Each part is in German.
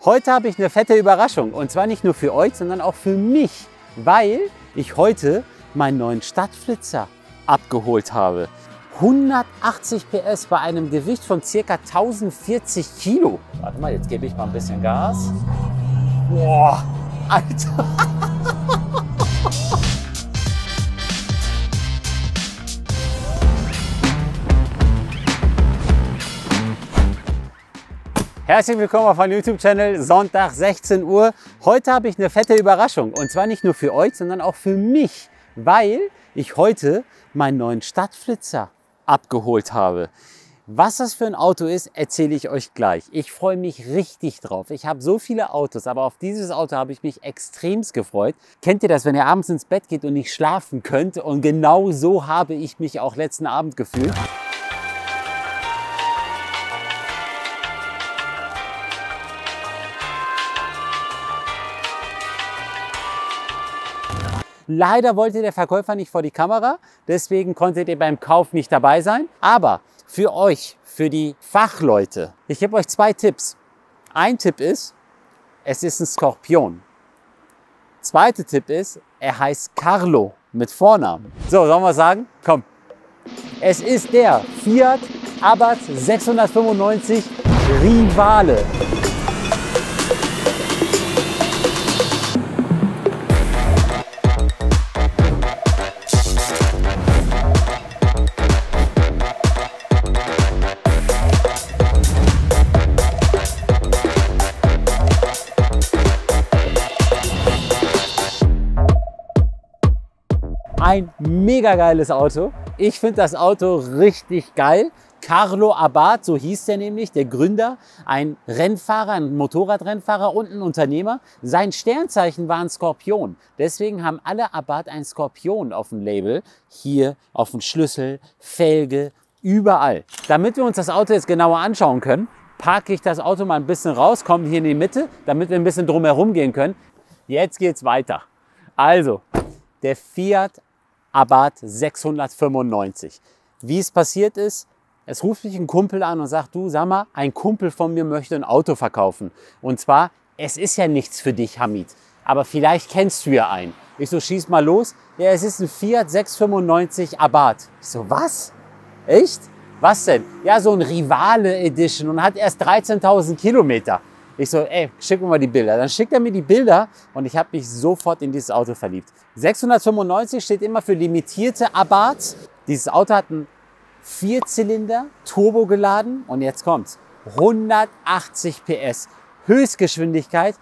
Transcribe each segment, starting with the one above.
Heute habe ich eine fette Überraschung und zwar nicht nur für euch, sondern auch für mich, weil ich heute meinen neuen Stadtflitzer abgeholt habe. 180 PS bei einem Gewicht von ca. 1040 Kilo. Warte mal, jetzt gebe ich mal ein bisschen Gas. Boah, Alter. Herzlich willkommen auf meinem YouTube-Channel, Sonntag 16 Uhr. Heute habe ich eine fette Überraschung und zwar nicht nur für euch, sondern auch für mich, weil ich heute meinen neuen Stadtflitzer abgeholt habe. Was das für ein Auto ist, erzähle ich euch gleich. Ich freue mich richtig drauf. Ich habe so viele Autos, aber auf dieses Auto habe ich mich extremst gefreut. Kennt ihr das, wenn ihr abends ins Bett geht und nicht schlafen könnt? Und genau so habe ich mich auch letzten Abend gefühlt. Leider wollte der Verkäufer nicht vor die Kamera, deswegen konntet ihr beim Kauf nicht dabei sein. Aber für euch, für die Fachleute, ich gebe euch zwei Tipps. Ein Tipp ist, es ist ein Skorpion. Zweiter Tipp ist, er heißt Carlo mit Vornamen. So, sollen wir sagen? Komm. Es ist der Fiat Abarth 695 Rivale. Ein mega geiles Auto. Ich finde das Auto richtig geil. Carlo Abarth, so hieß der nämlich, der Gründer, ein Rennfahrer, ein Motorradrennfahrer und ein Unternehmer. Sein Sternzeichen war ein Skorpion. Deswegen haben alle Abarth einen Skorpion auf dem Label. Hier auf dem Schlüssel, Felge, überall. Damit wir uns das Auto jetzt genauer anschauen können, parke ich das Auto mal ein bisschen raus, komme hier in die Mitte, damit wir ein bisschen drumherum gehen können. Jetzt geht's weiter. Also, der Fiat Abarth 695. Wie es passiert ist, es ruft mich ein Kumpel an und sagt, du sag mal, ein Kumpel von mir möchte ein Auto verkaufen. Und zwar, es ist ja nichts für dich, Hamid, aber vielleicht kennst du ja einen. Ich so, schieß mal los. Ja, es ist ein Fiat 695 Abarth. Ich so, was? Echt? Was denn? Ja, so ein Rivale Edition und hat erst 13.000 Kilometer. Ich so, ey, schick mir mal die Bilder. Dann schickt er mir die Bilder und ich habe mich sofort in dieses Auto verliebt. 695 steht immer für limitierte Abarths. Dieses Auto hat einen Vierzylinder, Turbo geladen und jetzt kommt's. 180 PS, Höchstgeschwindigkeit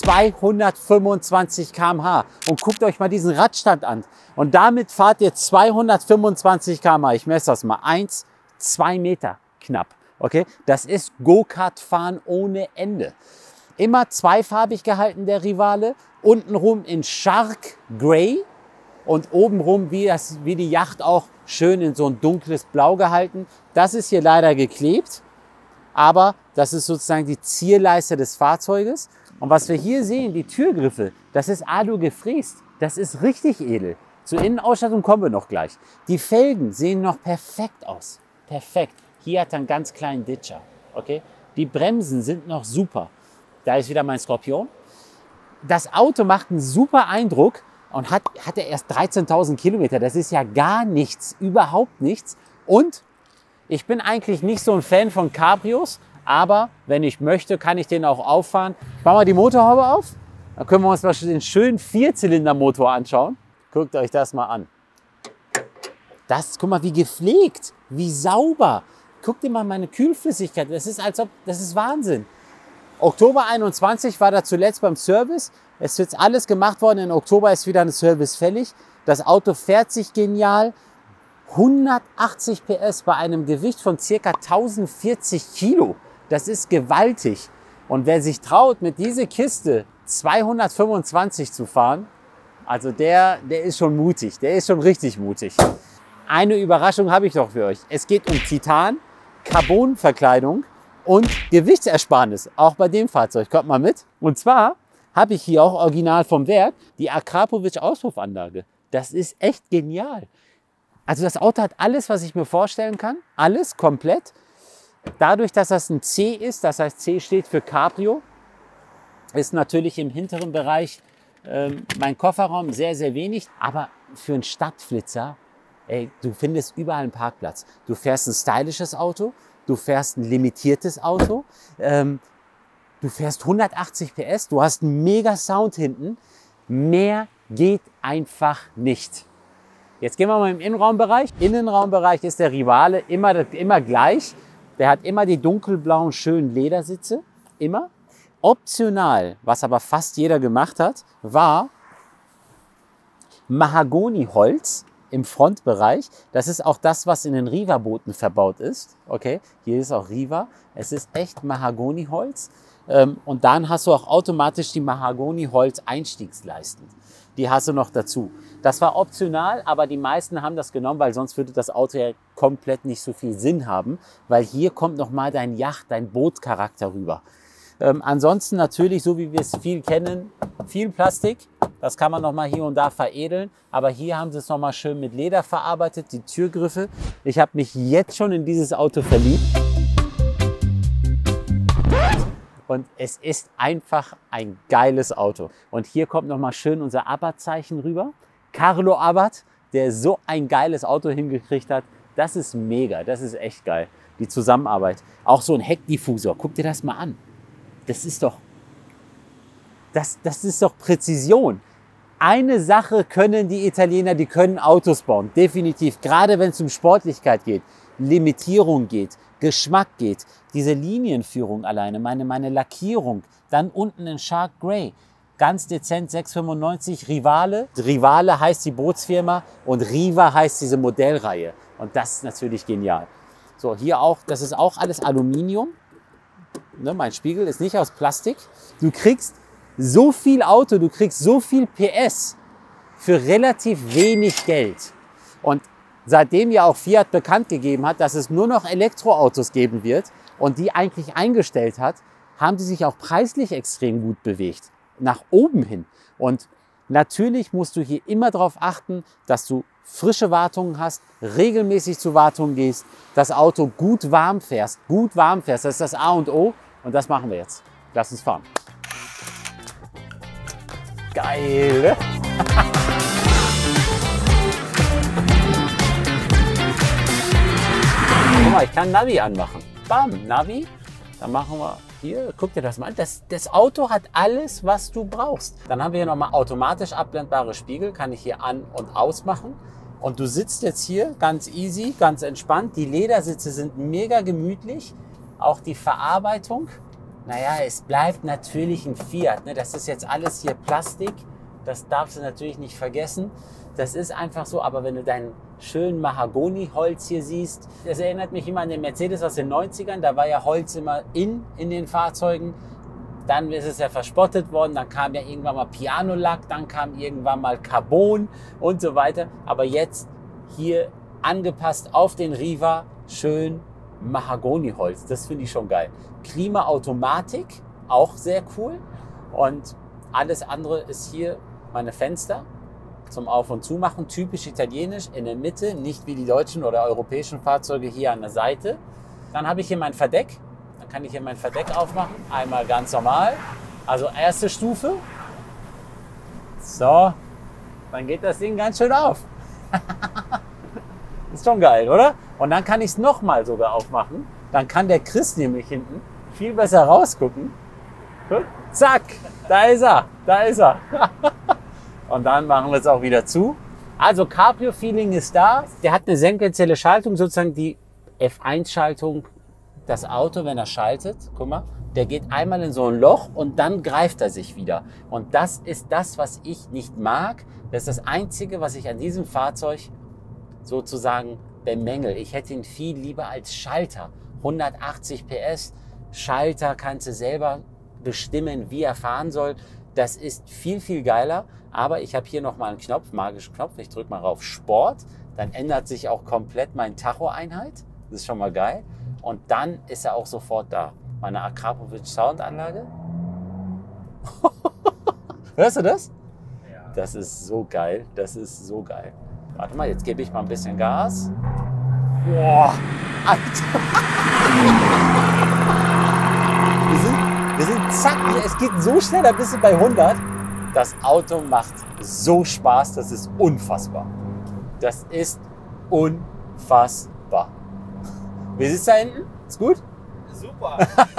225 km/h. Und guckt euch mal diesen Radstand an. Und damit fahrt ihr 225 km/h. Ich messe das mal. 2 Meter knapp. Okay, das ist Go-Kart-Fahren ohne Ende. Immer zweifarbig gehalten, der Rivale. Untenrum in Shark Grey und obenrum wie die Yacht auch schön in so ein dunkles Blau gehalten. Das ist hier leider geklebt, aber das ist sozusagen die Zierleiste des Fahrzeuges. Und was wir hier sehen, die Türgriffe, das ist Alu gefräst. Das ist richtig edel. Zur Innenausstattung kommen wir noch gleich. Die Felgen sehen noch perfekt aus. Perfekt. Hier hat er einen ganz kleinen Ditcher. Okay? Die Bremsen sind noch super. Da ist wieder mein Skorpion. Das Auto macht einen super Eindruck und hat er erst 13.000 Kilometer. Das ist ja gar nichts, überhaupt nichts. Und ich bin eigentlich nicht so ein Fan von Cabrios, aber wenn ich möchte, kann ich den auch auffahren. Ich mache mal die Motorhaube auf. Dann können wir uns mal den schönen Vierzylindermotor anschauen. Guckt euch das mal an. Guck mal, wie gepflegt, wie sauber. Guck dir mal meine Kühlflüssigkeit. Das ist Wahnsinn. Oktober 21 war da zuletzt beim Service. Es ist jetzt alles gemacht worden. In Oktober ist wieder ein Service fällig. Das Auto fährt sich genial. 180 PS bei einem Gewicht von ca. 1040 Kilo. Das ist gewaltig. Und wer sich traut, mit dieser Kiste 225 zu fahren, also der ist schon mutig. Der ist schon richtig mutig. Eine Überraschung habe ich noch für euch. Es geht um Titan, Carbonverkleidung und Gewichtsersparnis. Auch bei dem Fahrzeug. Kommt mal mit. Und zwar habe ich hier auch original vom Werk die Akrapovic Auspuffanlage. Das ist echt genial. Also das Auto hat alles, was ich mir vorstellen kann. Alles komplett. Dadurch, dass das ein C ist, das heißt C steht für Cabrio, ist natürlich im hinteren Bereich mein Kofferraum sehr, sehr wenig. Aber für einen Stadtflitzer, ey, du findest überall einen Parkplatz. Du fährst ein stylisches Auto, du fährst ein limitiertes Auto, du fährst 180 PS, du hast einen mega Sound hinten. Mehr geht einfach nicht. Jetzt gehen wir mal im Innenraumbereich. Innenraumbereich ist der Rivale immer gleich. Der hat immer die dunkelblauen, schönen Ledersitze. Immer. Optional, was aber fast jeder gemacht hat, war Mahagoniholz im Frontbereich. Das ist auch das, was in den Riva-Booten verbaut ist. Okay, hier ist auch Riva. Es ist echt Mahagoniholz. Und dann hast du auch automatisch die Mahagoniholz-Einstiegsleisten. Die hast du noch dazu. Das war optional, aber die meisten haben das genommen, weil sonst würde das Auto ja komplett nicht so viel Sinn haben, weil hier kommt nochmal dein dein Bootcharakter rüber. Ansonsten natürlich, so wie wir es viel kennen, viel Plastik. Das kann man nochmal hier und da veredeln, aber hier haben sie es nochmal schön mit Leder verarbeitet, die Türgriffe. Ich habe mich jetzt schon in dieses Auto verliebt. Und es ist einfach ein geiles Auto. Und hier kommt nochmal schön unser Abarth-Zeichen rüber. Carlo Abarth, der so ein geiles Auto hingekriegt hat. Das ist mega, das ist echt geil. Die Zusammenarbeit. Auch so ein Heckdiffusor, guck dir das mal an. Das ist doch Präzision. Eine Sache können die Italiener, die können Autos bauen. Definitiv, gerade wenn es um Sportlichkeit geht, Limitierung geht, Geschmack geht, diese Linienführung alleine, meine Lackierung, dann unten in Shark Grey, ganz dezent 695 Rivale. Rivale heißt die Bootsfirma und Riva heißt diese Modellreihe. Und das ist natürlich genial. So, hier auch, das ist auch alles Aluminium. Ne, mein Spiegel ist nicht aus Plastik. Du kriegst so viel Auto, du kriegst so viel PS für relativ wenig Geld. Und seitdem ja auch Fiat bekannt gegeben hat, dass es nur noch Elektroautos geben wird und die eigentlich eingestellt hat, haben die sich auch preislich extrem gut bewegt. Nach oben hin. Und natürlich musst du hier immer darauf achten, dass du frische Wartungen hast, regelmäßig zu Wartungen gehst, das Auto gut warm fährst. Gut warm fährst, das ist das A und O. Und das machen wir jetzt. Lass uns fahren. Geil, ne? Guck mal, ich kann Navi anmachen. Bam, Navi. Dann machen wir hier, guck dir das mal an. Das Auto hat alles, was du brauchst. Dann haben wir hier nochmal automatisch abblendbare Spiegel. Kann ich hier an- und ausmachen. Und du sitzt jetzt hier ganz easy, ganz entspannt. Die Ledersitze sind mega gemütlich. Auch die Verarbeitung. Naja, es bleibt natürlich ein Fiat. Ne? Das ist jetzt alles hier Plastik. Das darfst du natürlich nicht vergessen. Das ist einfach so. Aber wenn du deinen schönen Mahagoniholz hier siehst, das erinnert mich immer an den Mercedes aus den 90ern. Da war ja Holz immer in den Fahrzeugen. Dann ist es ja verspottet worden. Dann kam ja irgendwann mal Pianolack. Dann kam irgendwann mal Carbon und so weiter. Aber jetzt hier angepasst auf den Riva. Schön Mahagoniholz. Das finde ich schon geil. Klimaautomatik, auch sehr cool. Und alles andere ist hier meine Fenster zum Auf- und Zumachen. Typisch italienisch, in der Mitte, nicht wie die deutschen oder europäischen Fahrzeuge hier an der Seite. Dann habe ich hier mein Verdeck. Dann kann ich hier mein Verdeck aufmachen. Einmal ganz normal. Also erste Stufe. So, dann geht das Ding ganz schön auf. Ist schon geil, oder? Und dann kann ich es nochmal sogar aufmachen. Dann kann der Chris nämlich hinten viel besser rausgucken. Gut. Zack, da ist er, da ist er. Und dann machen wir es auch wieder zu. Also Cabrio-Feeling ist da. Der hat eine senkenzelle Schaltung, sozusagen die F1-Schaltung. Das Auto, wenn er schaltet, guck mal, der geht einmal in so ein Loch und dann greift er sich wieder. Und das ist das, was ich nicht mag. Das ist das Einzige, was ich an diesem Fahrzeug sozusagen bemängel. Ich hätte ihn viel lieber als Schalter. 180 PS, Schalter kannst du selber bestimmen, wie er fahren soll. Das ist viel, viel geiler. Aber ich habe hier nochmal einen Knopf, magischen Knopf. Ich drücke mal auf Sport. Dann ändert sich auch komplett meine Tacho-Einheit. Das ist schon mal geil. Und dann ist er auch sofort da. Meine Akrapovic Soundanlage. Hörst du das? Ja. Das ist so geil. Das ist so geil. Warte mal, jetzt gebe ich mal ein bisschen Gas. Boah, Alter. Wir sind zack, es geht so schnell, da bist du bei 100. Das Auto macht so Spaß, das ist unfassbar. Das ist unfassbar. Wie sitzt da hinten? Ist gut? Super.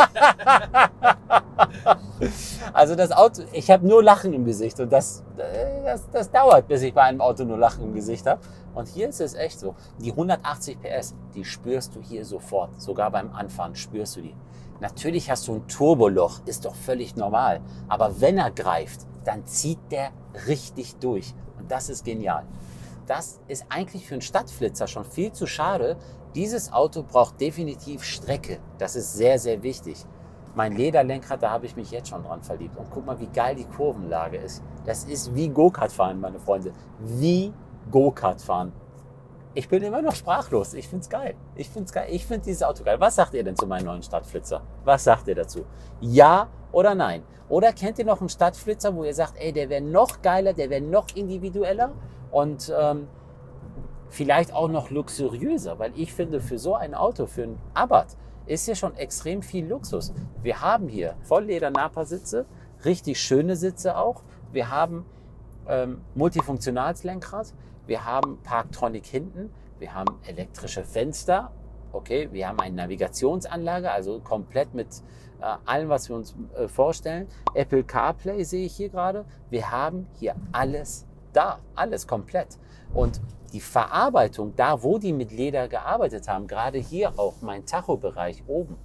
Also das Auto, ich habe nur Lachen im Gesicht und das dauert, bis ich bei einem Auto nur Lachen im Gesicht habe. Und hier ist es echt so. Die 180 PS, die spürst du hier sofort. Sogar beim Anfahren spürst du die. Natürlich hast du ein Turboloch, ist doch völlig normal. Aber wenn er greift, dann zieht der richtig durch. Und das ist genial. Das ist eigentlich für einen Stadtflitzer schon viel zu schade. Dieses Auto braucht definitiv Strecke. Das ist sehr, sehr wichtig. Mein Lederlenkrad, da habe ich mich jetzt schon dran verliebt. Und guck mal, wie geil die Kurvenlage ist. Das ist wie Go-Kart fahren, meine Freunde. Wie Go-Kart fahren. Ich bin immer noch sprachlos. Ich finde es geil. Ich finde es geil. Ich finde dieses Auto geil. Was sagt ihr denn zu meinem neuen Stadtflitzer? Was sagt ihr dazu? Ja oder nein? Oder kennt ihr noch einen Stadtflitzer, wo ihr sagt, ey, der wäre noch geiler, der wäre noch individueller und vielleicht auch noch luxuriöser? Weil ich finde, für so ein Auto, für ein Abarth, ist hier schon extrem viel Luxus. Wir haben hier Vollleder-Napa-Sitze, richtig schöne Sitze auch. Wir haben multifunktionales Lenkrad. Wir haben Parktronic hinten. Wir haben elektrische Fenster. Okay, wir haben eine Navigationsanlage, also komplett mit allem, was wir uns vorstellen. Apple CarPlay sehe ich hier gerade. Wir haben hier alles da, alles komplett. Und die Verarbeitung, da wo die mit Leder gearbeitet haben, gerade hier auch mein Tachobereich oben,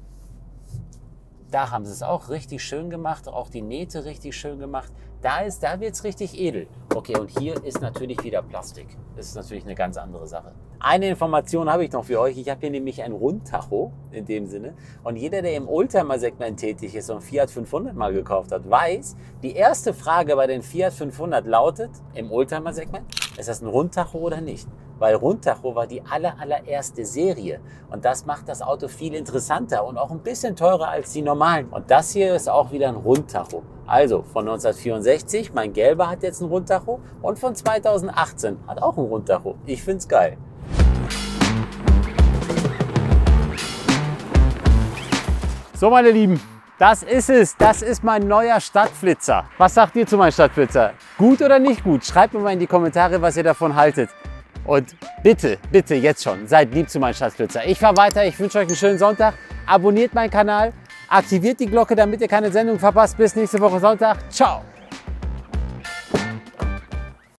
da haben sie es auch richtig schön gemacht, auch die Nähte richtig schön gemacht. Da wird es richtig edel. Okay, und hier ist natürlich wieder Plastik. Das ist natürlich eine ganz andere Sache. Eine Information habe ich noch für euch. Ich habe hier nämlich ein Rundtacho in dem Sinne. Und jeder, der im Oldtimer-Segment tätig ist und Fiat 500 mal gekauft hat, weiß, die erste Frage bei den Fiat 500 lautet, im Oldtimer-Segment, ist das ein Rundtacho oder nicht? Weil Rundtacho war die allererste Serie. Und das macht das Auto viel interessanter und auch ein bisschen teurer als die normalen. Und das hier ist auch wieder ein Rundtacho. Also von 1964, mein gelber hat jetzt ein Rundtacho und von 2018 hat auch ein Rundtacho. Ich find's geil. So, meine Lieben, das ist es. Das ist mein neuer Stadtflitzer. Was sagt ihr zu meinem Stadtflitzer? Gut oder nicht gut? Schreibt mir mal in die Kommentare, was ihr davon haltet. Und bitte, bitte jetzt schon, seid lieb zu meinem Stadtflitzer. Ich fahre weiter, ich wünsche euch einen schönen Sonntag. Abonniert meinen Kanal, aktiviert die Glocke, damit ihr keine Sendung verpasst. Bis nächste Woche Sonntag. Ciao!